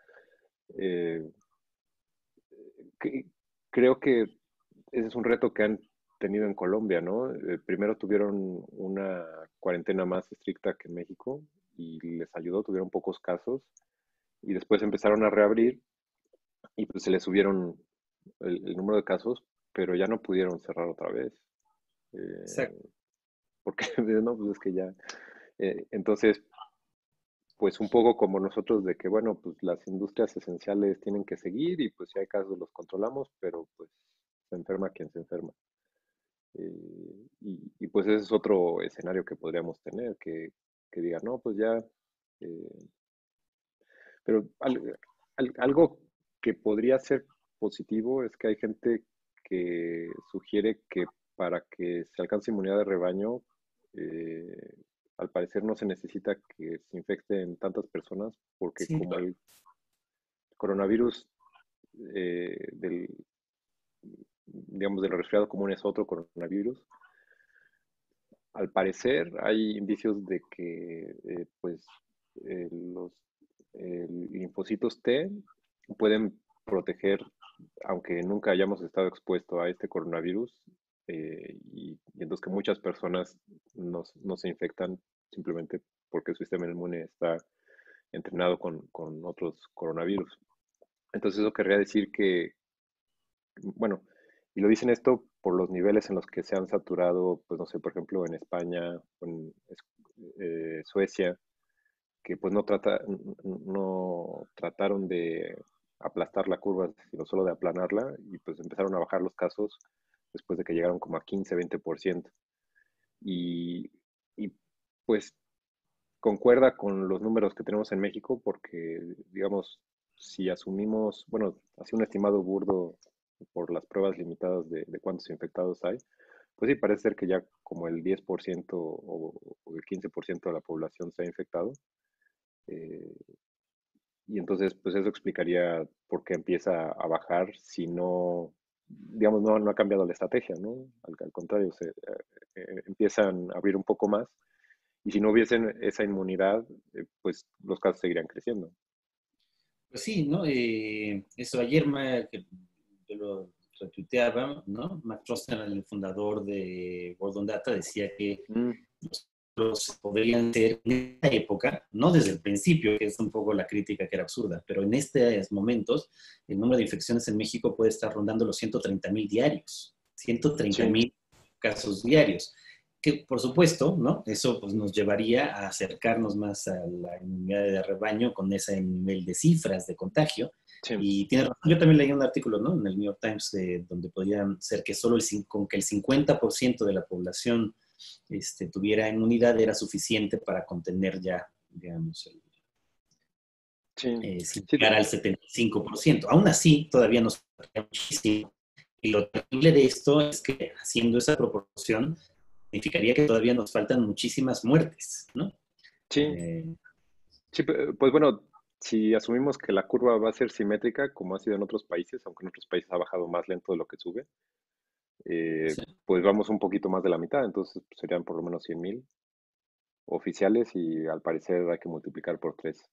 eh, que- creo que ese es un reto que han tenido en Colombia, ¿no? Eh, primero tuvieron una cuarentena más estricta que en México y les ayudó, tuvieron pocos casos y después empezaron a reabrir y pues se les subieron el, el número de casos, pero ya no pudieron cerrar otra vez. Exacto. eh, porque no, pues es que ya. eh, entonces, pues un poco como nosotros de que, bueno, pues las industrias esenciales tienen que seguir y pues si hay casos los controlamos, pero pues se enferma quien se enferma. Eh, y, y, pues ese es otro escenario que podríamos tener, que, que diga, no, pues ya. eh, pero al- al- algo que podría ser positivo es que hay gente que sugiere que para que se alcance inmunidad de rebaño, eh, al parecer no se necesita que se infecten tantas personas, porque Sí, como el coronavirus eh, del, digamos, del resfriado común es otro coronavirus, al parecer hay indicios de que eh, pues eh, los eh, linfocitos T pueden proteger, aunque nunca hayamos estado expuestos a este coronavirus, eh, y, y entonces que muchas personas no, no se infectan simplemente porque su sistema inmune está entrenado con, con otros coronavirus. Entonces eso querría decir que, bueno, y lo dicen esto por los niveles en los que se han saturado, pues no sé, por ejemplo, en España, en eh, Suecia, que pues no, trata, no trataron de aplastar la curva, sino solo de aplanarla, y pues empezaron a bajar los casos después de que llegaron como a quince, veinte por ciento. Y, y pues concuerda con los números que tenemos en México, porque, digamos, si asumimos, bueno, así un estimado burdo por las pruebas limitadas de, de cuántos infectados hay, pues sí, parece ser que ya como el diez por ciento o, o el quince por ciento de la población se ha infectado. Eh, y entonces, pues eso explicaría por qué empieza a bajar si no, digamos, no, no ha cambiado la estrategia, ¿no? Al, al contrario, se, eh, eh, empiezan a abrir un poco más y si no hubiesen esa inmunidad, eh, pues los casos seguirían creciendo. Pues sí, ¿no? Eh, eso ayer me, que yo lo retuiteaba, ¿no? Matt Rosner, el fundador de World on Data, decía que Mm, los podrían ser en esta época, no desde el principio, que es un poco la crítica que era absurda, pero en estos momentos el número de infecciones en México puede estar rondando los ciento treinta mil diarios, ciento treinta sí, mil casos diarios, que por supuesto, ¿no? Eso pues, nos llevaría a acercarnos más a la inmunidad de rebaño con ese nivel de cifras de contagio. sí, Y tiene razón, yo también leí un artículo, ¿no? En el New York Times, de, donde podrían ser que solo el, con que el cincuenta por ciento de la población este, tuviera inmunidad era suficiente para contener ya, digamos, el, sí, eh, sin sí, llegar al setenta y cinco por ciento. Aún así, todavía nos falta muchísimo. Y lo terrible de esto es que haciendo esa proporción, significaría que todavía nos faltan muchísimas muertes, ¿no? sí, Eh, sí, pues bueno, si asumimos que la curva va a ser simétrica, como ha sido en otros países, aunque en otros países ha bajado más lento de lo que sube, eh, sí, pues vamos un poquito más de la mitad, entonces pues, serían por lo menos cien mil oficiales y al parecer hay que multiplicar por tres.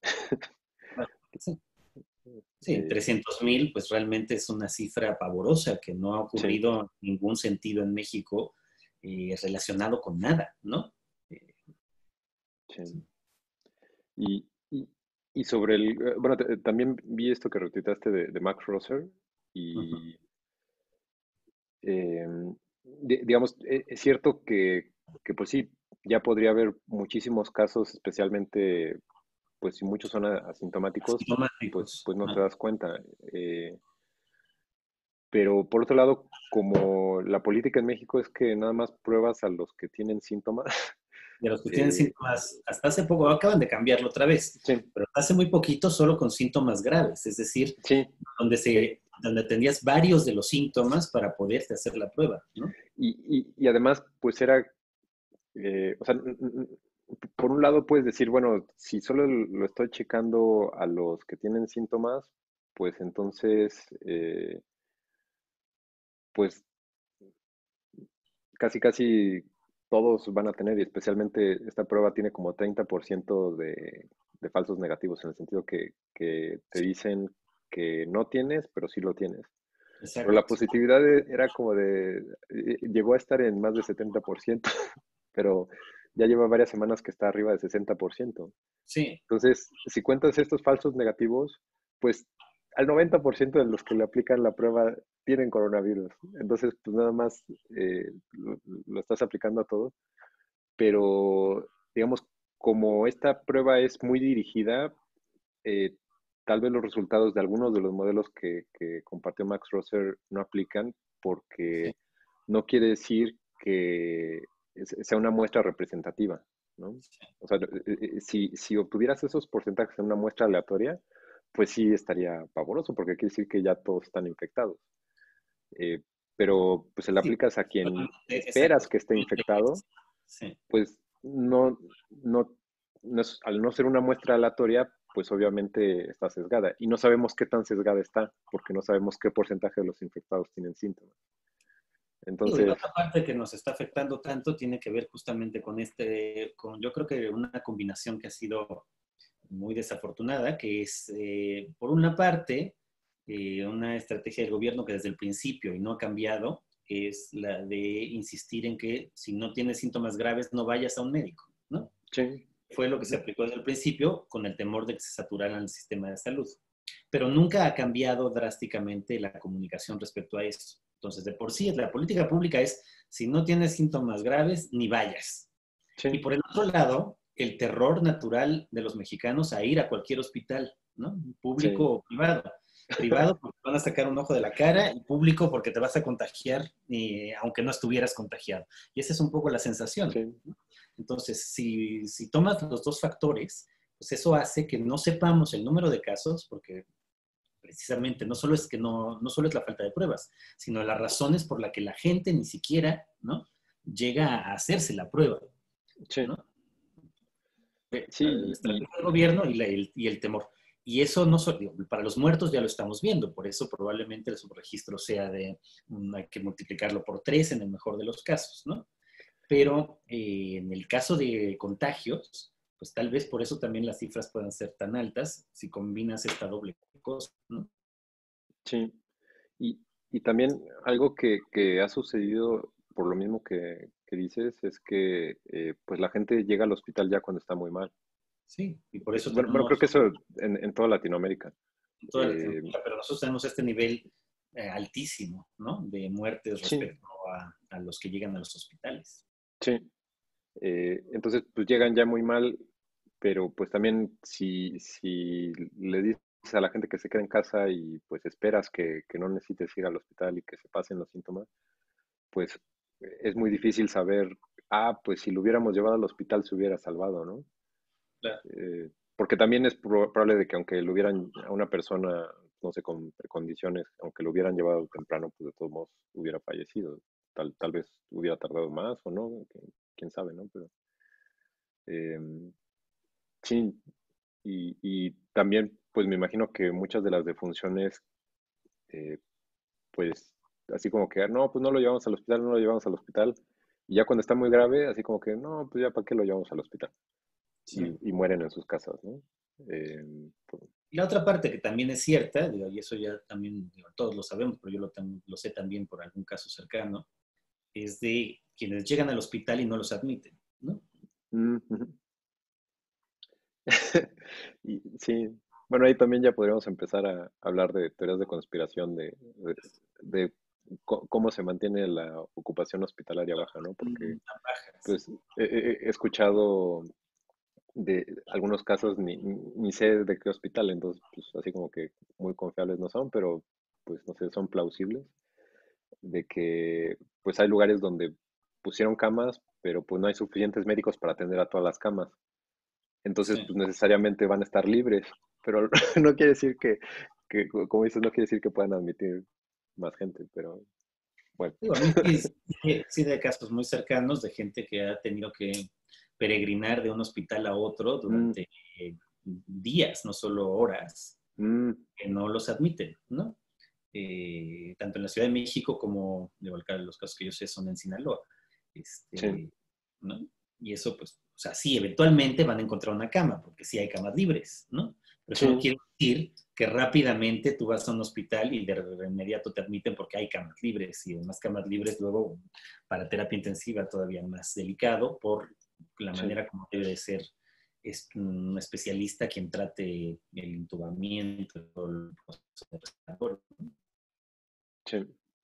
sí, sí, Eh, trescientos mil, pues realmente es una cifra pavorosa que no ha sí, ocurrido en ningún sentido en México eh, relacionado con nada, ¿no? Eh, sí. Y, y, y sobre el, eh, bueno, te- también vi esto que retuitaste de, de Max Rosser uh-huh. y eh, di- digamos, e- es cierto que, que pues sí, ya podría haber muchísimos casos, especialmente pues si muchos son a- asintomáticos, pues, Sintomáticos. pues no te Ah. das cuenta. Eh, pero por otro lado, como la política en México es que nada más pruebas a los que tienen síntomas, De los que tienen eh, síntomas, hasta hace poco, acaban de cambiarlo otra vez, sí, pero hace muy poquito solo con síntomas graves, es decir, sí, donde, eh, se, donde atendías varios de los síntomas para poderte hacer la prueba, ¿no? y, y, y además pues era eh, o sea, n- n- por un lado puedes decir, bueno, si solo lo estoy checando a los que tienen síntomas, pues entonces, eh, pues casi casi todos van a tener, y especialmente esta prueba tiene como treinta por ciento de, de falsos negativos, en el sentido que, que te dicen que no tienes, pero sí lo tienes. Pero la Exacto. positividad e- era como de, eh, llegó a estar en más de setenta por ciento, pero ya lleva varias semanas que está arriba de sesenta por ciento. Sí, Entonces, si cuentas estos falsos negativos, pues al noventa por ciento de los que le aplican la prueba tienen coronavirus. Entonces, pues nada más eh, lo, lo estás aplicando a todos. Pero, digamos, como esta prueba es muy dirigida, eh, tal vez los resultados de algunos de los modelos que, que compartió Max Rosser no aplican sí, porque no quiere decir que es- sea una muestra representativa, ¿no? O sea, eh, eh, si, si obtuvieras esos porcentajes en una muestra aleatoria, pues sí estaría pavoroso, porque quiere decir que ya todos están infectados. Eh, pero pues se le sí, aplicas a quien solamente- exacto. esperas que esté infectado, Sí. pues no, no, no es- al no ser una muestra aleatoria, pues obviamente está sesgada. Y no sabemos qué tan sesgada está, porque no sabemos qué porcentaje de los infectados tienen síntomas. Digo, y la Entonces, otra parte que nos está afectando tanto tiene que ver justamente con este, con yo creo que una combinación que ha sido muy desafortunada, que es, eh, por una parte, eh, una estrategia del gobierno que desde el principio y no ha cambiado, es la de insistir en que si no tienes síntomas graves no vayas a un médico, ¿no? Sí. Fue lo que se aplicó desde el principio con el temor de que se saturara el sistema de salud. Pero nunca ha cambiado drásticamente la comunicación respecto a esto. Entonces, de por sí, la política pública es, si no tienes síntomas graves, ni vayas. Sí. Y por el otro lado, el terror natural de los mexicanos a ir a cualquier hospital, ¿no? Público Sí. o privado. Privado porque te van a sacar un ojo de la cara y público porque te vas a contagiar, eh, aunque no estuvieras contagiado. Y esa es un poco la sensación. Sí. Entonces, si, si tomas los dos factores, pues eso hace que no sepamos el número de casos, porque precisamente no solo es que no, no solo es la falta de pruebas, sino las razones por las que la gente ni siquiera, ¿no?, llega a hacerse la prueba, Sí. ¿no? La Sí, y, estrategia del gobierno y, la, el, y el temor. Y eso no solo, para los muertos ya lo estamos viendo, por eso probablemente el subregistro sea de, um, hay que multiplicarlo por tres en el mejor de los casos, ¿no? Pero eh, en el caso de contagios, pues tal vez por eso también las cifras puedan ser tan altas si combinas esta doble cosa, ¿no? sí. Y, y también algo que, que ha sucedido por lo mismo que, que dices es que eh, pues la gente llega al hospital ya cuando está muy mal. Sí, y por Eh, eso bueno, bueno, creo tenemos que eso en, en toda Latinoamérica. toda Eh, Latinoamérica, pero nosotros tenemos este nivel eh, altísimo, ¿no?, de muertes sí, respecto a, a, los que llegan a los hospitales. sí. Eh, entonces, pues llegan ya muy mal, pero pues también si, si le dices a la gente que se quede en casa y pues esperas que, que no necesites ir al hospital y que se pasen los síntomas, pues es muy difícil saber, ah, pues si lo hubiéramos llevado al hospital se hubiera salvado, ¿no? Claro. Eh, porque también es pro- probable de que aunque lo hubieran a una persona, no sé, con condiciones, aunque lo hubieran llevado temprano, pues de todos modos hubiera fallecido. Tal, tal vez hubiera tardado más o no, que- quién sabe, ¿no? Pero eh, sí, y, y también, pues me imagino que muchas de las defunciones, eh, pues así como que, no, pues no lo llevamos al hospital, no lo llevamos al hospital. Y ya cuando está muy grave, así como que, no, pues ya para qué lo llevamos al hospital. Sí. Y, y mueren en sus casas, ¿no? Eh, pues, Y la otra parte que también es cierta, digo, y eso ya también digo, todos lo sabemos, pero yo lo, lo sé también por algún caso cercano, es de quienes llegan al hospital y no los admiten, ¿no? mm, ujú. Y, sí, bueno, ahí también ya podríamos empezar a hablar de teorías de conspiración, de, de, de co- cómo se mantiene la ocupación hospitalaria baja, ¿no? Porque, Tan bajas. pues, he, he- he escuchado de algunos casos, ni, ni sé de qué hospital, entonces, pues, así como que muy confiables no son, pero, pues, no sé, son plausibles, de que, pues, hay lugares donde pusieron camas, pero, pues, no hay suficientes médicos para atender a todas las camas. Entonces, Sí. pues necesariamente van a estar libres, pero no quiere decir que, que, como dices, no quiere decir que puedan admitir más gente, pero bueno. Digo, a mí sí, sí, sí de casos muy cercanos de gente que ha tenido que peregrinar de un hospital a otro Mm, durante eh, días, no solo horas, mm, que no los admiten, ¿no? Eh, tanto en la Ciudad de México como, de los casos que yo sé son en Sinaloa. sí, Este, ¿no? Y eso, pues, o sea, sí, eventualmente van a encontrar una cama, porque sí hay camas libres, ¿no? Pero eso no sí, quiere decir que rápidamente tú vas a un hospital y de, de inmediato te admiten porque hay camas libres y más camas libres luego para terapia intensiva todavía más delicado por la sí, manera como debe de ser es un especialista quien trate el intubamiento, el proceso de respirador. sí.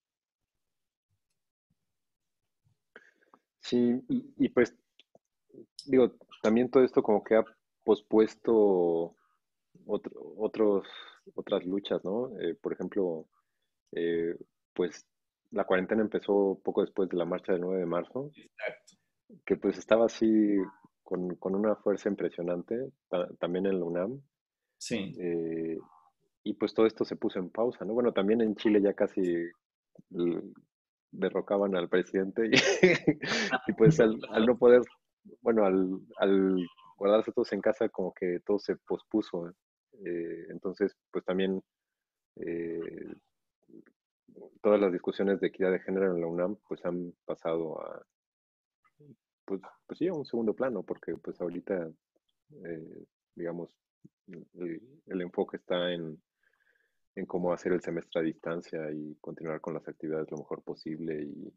Sí, y, y pues digo, también todo esto como que ha pospuesto otro- otros, otras luchas, ¿no? Eh, por ejemplo, eh, pues la cuarentena empezó poco después de la marcha del nueve de marzo, Exacto. que pues estaba así con, con una fuerza impresionante, ta- también en la UNAM, Sí. eh, y pues todo esto se puso en pausa, ¿no? Bueno, también en Chile ya casi l- derrocaban al presidente y, y pues al, al no poder, bueno, al, al guardarse todos en casa como que todo se pospuso, ¿eh? Eh, entonces, pues también eh, todas las discusiones de equidad de género en la UNAM pues han pasado a, pues, pues sí, a un segundo plano, porque pues ahorita, eh, digamos, el, el enfoque está en, en cómo hacer el semestre a distancia y continuar con las actividades lo mejor posible y,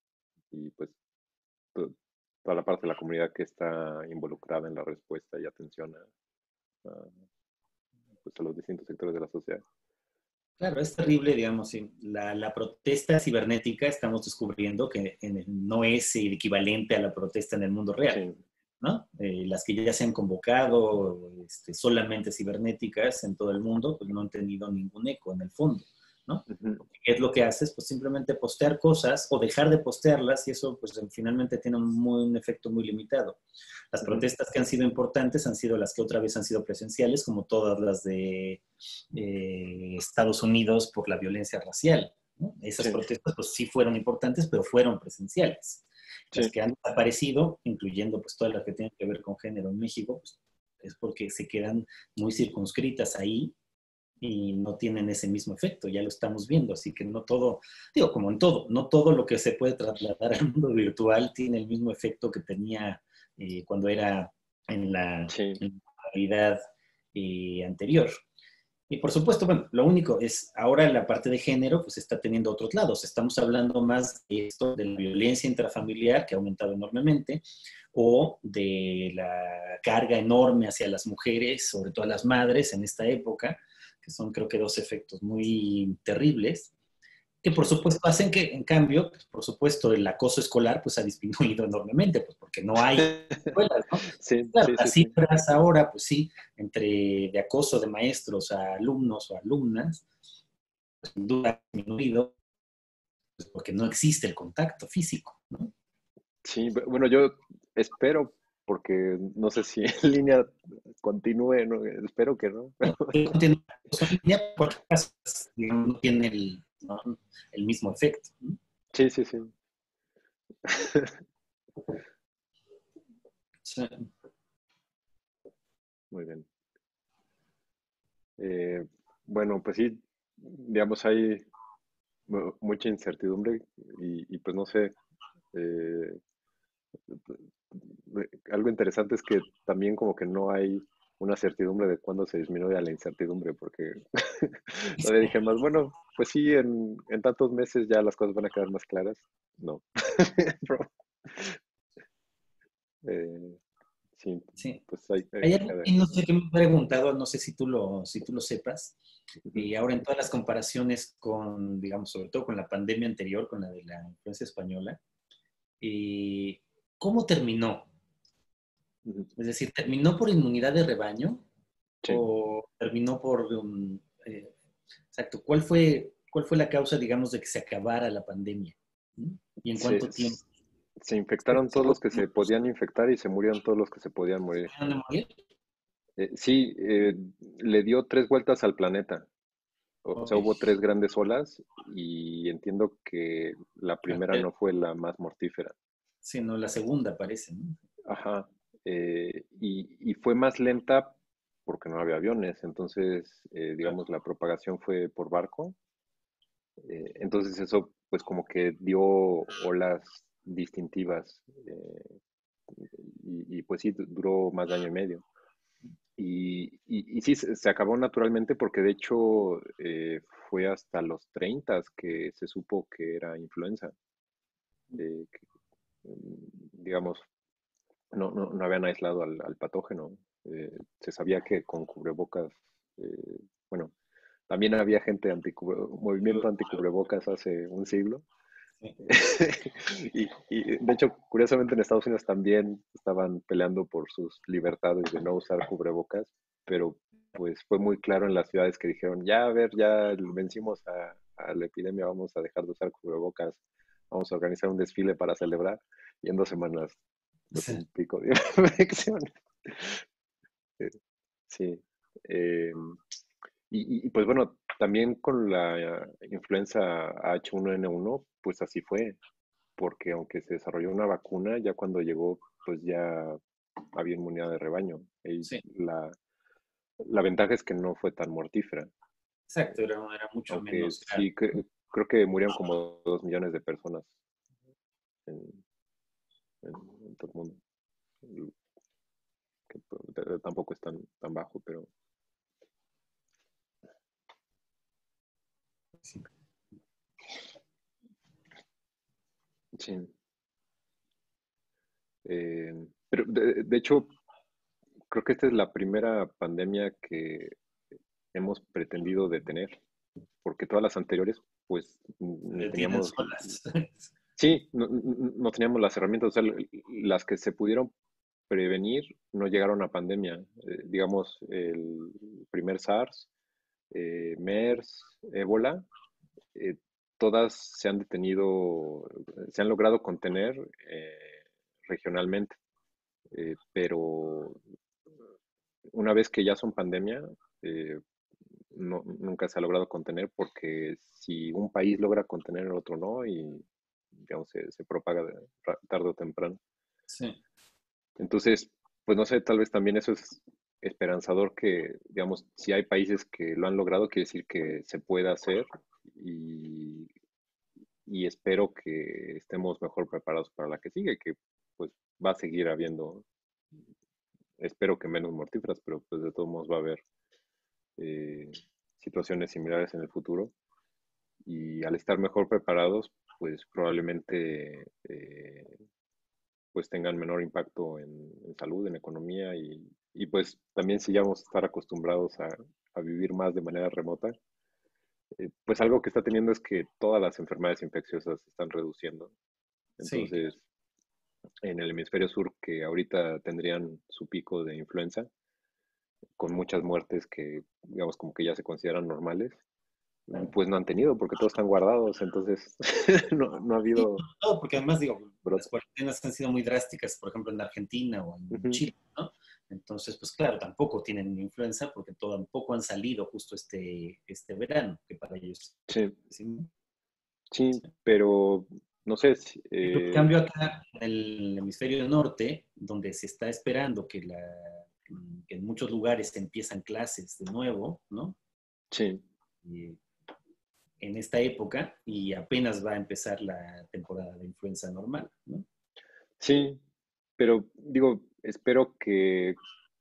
y pues to- toda la parte de la comunidad que está involucrada en la respuesta y atención a, a, pues, a los distintos sectores de la sociedad. Claro, es terrible, digamos, sí. La, la protesta cibernética estamos descubriendo que en el- no es el equivalente a la protesta en el mundo real, Sí, ¿no? Eh, las que ya se han convocado este, solamente cibernéticas en todo el mundo, pues no han tenido ningún eco en el fondo, ¿no? ujú, ¿Qué es lo que haces? Pues simplemente postear cosas o dejar de postearlas y eso pues finalmente tiene un, muy, un efecto muy limitado. Las ujú, protestas que han sido importantes han sido las que otra vez han sido presenciales, como todas las de eh, Estados Unidos por la violencia racial, ¿no? Esas sí, protestas pues sí fueron importantes, pero fueron presenciales. Las sí, que han aparecido, incluyendo pues todas las que tienen que ver con género en México, pues, es porque se quedan muy circunscritas ahí y no tienen ese mismo efecto, ya lo estamos viendo, así que no todo, digo, como en todo, no todo lo que se puede trasladar al mundo virtual tiene el mismo efecto que tenía eh, cuando era en la, sí, en la realidad eh, anterior. Y por supuesto, bueno, lo único es, ahora la parte de género pues está teniendo otros lados. Estamos hablando más de esto, de la violencia intrafamiliar que ha aumentado enormemente, o de la carga enorme hacia las mujeres, sobre todo a las madres en esta época, que son creo que dos efectos muy terribles, que por sí. supuesto hacen que, en cambio, pues, por supuesto, el acoso escolar pues ha disminuido enormemente, pues porque no hay escuelas, ¿no? Sí, Claro, sí, las sí, sí. cifras ahora, pues sí, entre de acoso de maestros a alumnos o alumnas, pues, sin duda ha disminuido, pues, porque no existe el contacto físico, ¿no? Sí, bu- bueno, yo espero, porque no sé si en línea continúe, ¿no? Espero que no. No tiene acoso en línea porque digamos, no tiene el, ¿no? el mismo efecto, ¿no? Sí, sí, sí. Sí, Muy bien. Eh, bueno, pues sí, digamos, hay mu- mucha incertidumbre y, y pues no sé, eh, eh, algo interesante es que también como que no hay una certidumbre de cuándo se disminuye la incertidumbre, porque todavía dije más, bueno, pues sí, en, en tantos meses ya las cosas van a quedar más claras. No. Pero, eh, sí, sí. pues hay, hay- Hay hay algo que... que no sé que me he preguntado, no sé si tú lo, si tú lo sepas, Ujú, y ahora en todas las comparaciones con, digamos, sobre todo con la pandemia anterior, con la de la influenza española, eh, ¿cómo terminó? ujú. Es decir, ¿terminó por inmunidad de rebaño Sí, o terminó por... um, eh, exacto, ¿cuál fue, cuál fue la causa, digamos, de que se acabara la pandemia? ¿Mm? ¿Y en se, cuánto tiempo? se ¿Se, infectaron se todos los que volvieron se podían infectar y se murieron todos los que se podían morir. a morir? Eh, sí, eh, le dio tres vueltas al planeta. O Ok, sea, hubo tres grandes olas y entiendo que la claro. primera Eh, no fue la más mortífera. sí, no, la segunda parece, ¿no? Ajá. Eh, y, y fue más lenta porque no había aviones. Entonces, eh, Claro. digamos, la propagación fue por barco. Eh, entonces eso, pues como que dio olas distintivas. eh, y, y, pues sí, duró más de año y medio. Y, y, y sí, se, se acabó naturalmente porque de hecho eh, fue hasta los treinta que se supo que era influenza. eh, que, mm, digamos, no, no, no habían aislado al, al patógeno. Eh, se sabía que con cubrebocas, eh, bueno, también había gente anticubre, movimiento anticubrebocas hace un siglo. Sí. y, y de hecho, curiosamente en Estados Unidos también estaban peleando por sus libertades de no usar cubrebocas, pero pues fue muy claro en las ciudades que dijeron, ya a ver, ya vencimos a, a la epidemia, vamos a dejar de usar cubrebocas, vamos a organizar un desfile para celebrar, y en dos semanas, pues Sí. un pico de infecciones. Eh, Sí. Eh, y, y, pues bueno, también con la influenza H uno N uno, pues así fue, porque aunque se desarrolló una vacuna, ya cuando llegó, pues ya había inmunidad de rebaño. Y Sí, la, la ventaja es que no fue tan mortífera, exacto, era, era mucho aunque menos grave. sí cre- creo que murieron como dos millones de personas en, en- en todo el mundo, que pues, tampoco es tan, tan bajo, pero Sí. Eh, pero de, de hecho, creo que esta es la primera pandemia que hemos pretendido detener, porque todas las anteriores, pues, ni Detienen teníamos, solas. sí, no, no- no teníamos las herramientas, o sea, las que se pudieron prevenir no llegaron a pandemia. Eh, digamos, el primer SARS, eh, MERS, ébola, eh, todas se han detenido, se han logrado contener eh, regionalmente, eh, pero una vez que ya son pandemia, eh, no, nunca se ha logrado contener porque si un país logra contener el otro no y digamos se, se propaga de, tarde o temprano. Sí, Entonces, pues no sé, tal vez también eso es esperanzador que, digamos, si hay países que lo han logrado, quiere decir que se puede hacer y, y espero que estemos mejor preparados para la que sigue, que pues va a seguir habiendo, espero que menos mortíferas, pero pues de todos modos va a haber eh, situaciones similares en el futuro y al estar mejor preparados, pues probablemente eh, pues tengan menor impacto en, en salud, en economía y, y, pues también si ya vamos a estar acostumbrados a, a vivir más de manera remota, eh, pues algo que está teniendo es que todas las enfermedades infecciosas se están reduciendo. sí, claro. Entonces, en el hemisferio sur, que ahorita tendrían su pico de influenza, con muchas muertes que, digamos, como que ya se consideran normales, Claro. pues no han tenido, porque todos están guardados, entonces no, no ha Sí, habido sobre todo porque además, digo, las brotes. cuarentenas han sido muy drásticas, por ejemplo, en Argentina o Uh en -huh. Chile, ¿no? Entonces, pues claro, tampoco tienen influenza porque tampoco han salido justo este, este verano, que para ellos Sí, sí. sí, pero no sé, si, En eh, cambio, acá en el hemisferio norte, donde se está esperando que, la, que en muchos lugares empiezan clases de nuevo, ¿no? sí, Y en esta época y apenas va a empezar la temporada de influenza normal, ¿no? sí, pero digo, espero que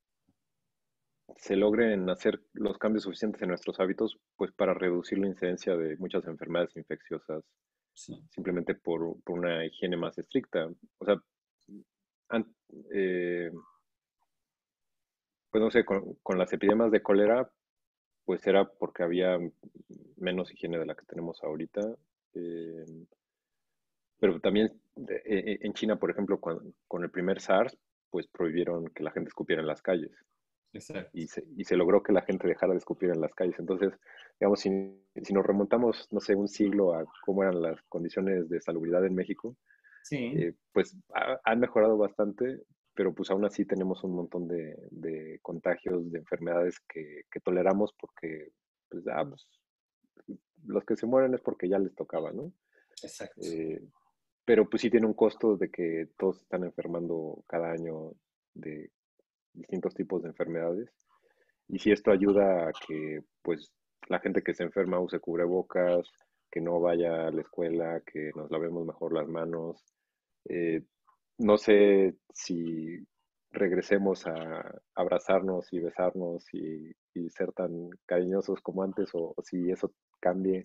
se logren hacer los cambios suficientes en nuestros hábitos, pues para reducir la incidencia de muchas enfermedades infecciosas Sí, simplemente por, por una higiene más estricta. O sea, an- eh, pues no sé, con, con las epidemias de cólera, pues era porque había menos higiene de la que tenemos ahorita. Eh, pero también eh, eh, en China, por ejemplo, con, con el primer SARS, pues prohibieron que la gente escupiera en las calles. exacto. Y se, y se logró que la gente dejara de escupir en las calles. Entonces, digamos, si, si nos remontamos, no sé, un siglo a cómo eran las condiciones de salubridad en México, Sí, eh, pues ha, han mejorado bastante, pero pues aún así tenemos un montón de, de contagios, de enfermedades que, que toleramos porque, pues, ah, pues, los que se mueren es porque ya les tocaba, ¿no? exacto. Eh, pero pues sí tiene un costo de que todos están enfermando cada año de distintos tipos de enfermedades. Y si esto ayuda a que pues la gente que se enferma use cubrebocas, que no vaya a la escuela, que nos lavemos mejor las manos. Eh, no sé si regresemos a abrazarnos y besarnos y, y ser tan cariñosos como antes o, o si eso cambie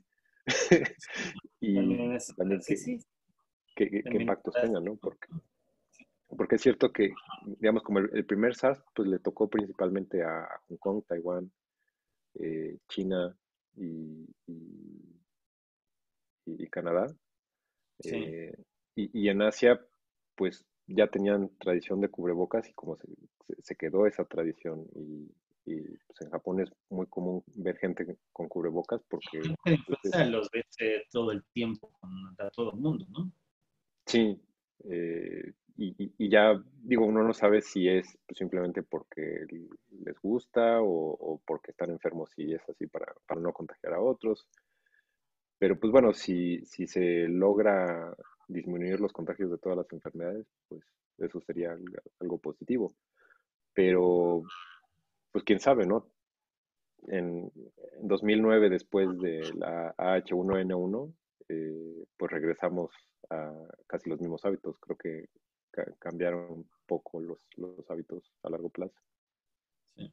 y También es, también sí, qué, sí, qué, qué también impactos tengan, ¿no? Porque, porque es cierto que, digamos, como el, el primer SARS, pues le tocó principalmente a Hong Kong, Taiwán, eh, China y, y, y Canadá. sí. Eh, y, y, en Asia, pues ya tenían tradición de cubrebocas y como se, se, se quedó esa tradición. Y, y pues en Japón es muy común ver gente con cubrebocas porque La pues, influenza es, los ves eh, todo el tiempo con a todo el mundo, ¿no? sí. Eh, y, y, y, ya digo, uno no sabe si es pues, simplemente porque les gusta o, o, porque están enfermos y es así para, para no contagiar a otros. Pero pues bueno, si, si se logra disminuir los contagios de todas las enfermedades, pues eso sería algo, algo positivo. Pero pues quién sabe, ¿no? En, en dos mil nueve, después de la A H uno N uno, eh, pues regresamos a casi los mismos hábitos. Creo que ca cambiaron un poco los, los hábitos a largo plazo. Sí.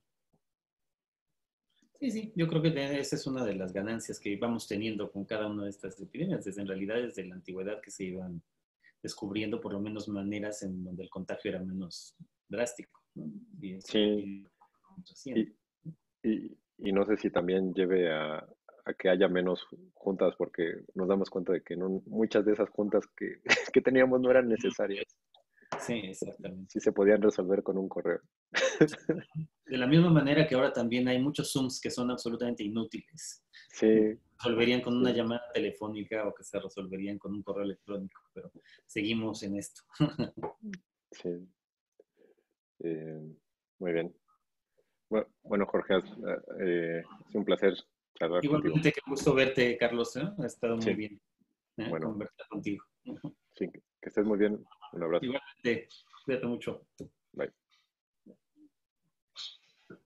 Sí, sí, yo creo que esa es una de las ganancias que vamos teniendo con cada una de estas epidemias, desde en realidad desde la antigüedad que se iban descubriendo por lo menos maneras en donde el contagio era menos drástico, ¿no? Y eso Sí, estamos haciendo. y, y, y no sé si también lleve a, a que haya menos juntas, porque nos damos cuenta de que no, muchas de esas juntas que, que teníamos no eran necesarias, Sí, exactamente. sí se podían resolver con un correo. De la misma manera que ahora también hay muchos Zooms que son absolutamente inútiles. Sí, Resolverían con una sí, llamada telefónica o que se resolverían con un correo electrónico, pero seguimos en esto. sí. Eh, muy bien. Bu- Bueno, Jorge, has- eh, es un placer charlar contigo. Igualmente, qué gusto verte, Carlos, ¿eh? Ha estado muy Sí, bien, ¿eh? bueno, Conversar contigo. sí, que estés muy bien. Un abrazo. Igualmente, cuídate mucho. Bye.